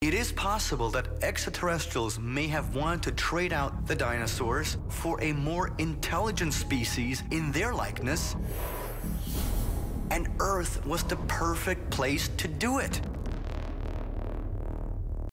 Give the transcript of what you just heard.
It is possible that extraterrestrials may have wanted to trade out the dinosaurs for a more intelligent species in their likeness, and Earth was the perfect place to do it.